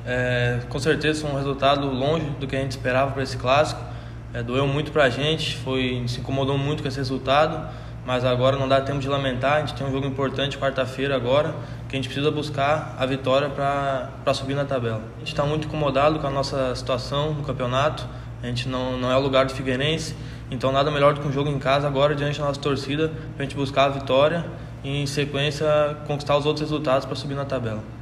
Com certeza foi um resultado longe do que a gente esperava para esse clássico. Doeu muito para a gente, se incomodou muito com esse resultado, mas agora não dá tempo de lamentar. A gente tem um jogo importante quarta-feira agora, que a gente precisa buscar a vitória para subir na tabela. A gente está muito incomodado com a nossa situação no campeonato. A gente não é o lugar do Figueirense, então nada melhor do que um jogo em casa agora diante da nossa torcida para a gente buscar a vitória e em sequência conquistar os outros resultados para subir na tabela.